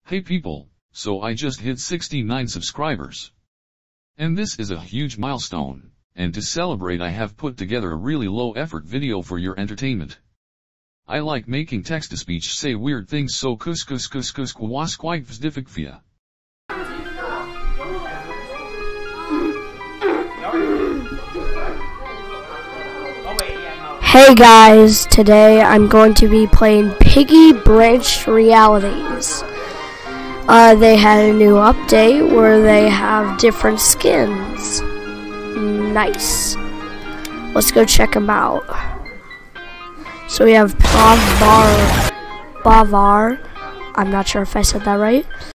Hey people, so I just hit 69 subscribers. And this is a huge milestone, and to celebrate I have put together a really low effort video for your entertainment. I like making text-to-speech say weird things, so kus kwawas quite vsdifikvia. Hey guys, today I'm going to be playing Piggy Branch Realities. They had a new update where they have different skins. Nice. Let's go check them out. So we have Bavar. I'm not sure if I said that right.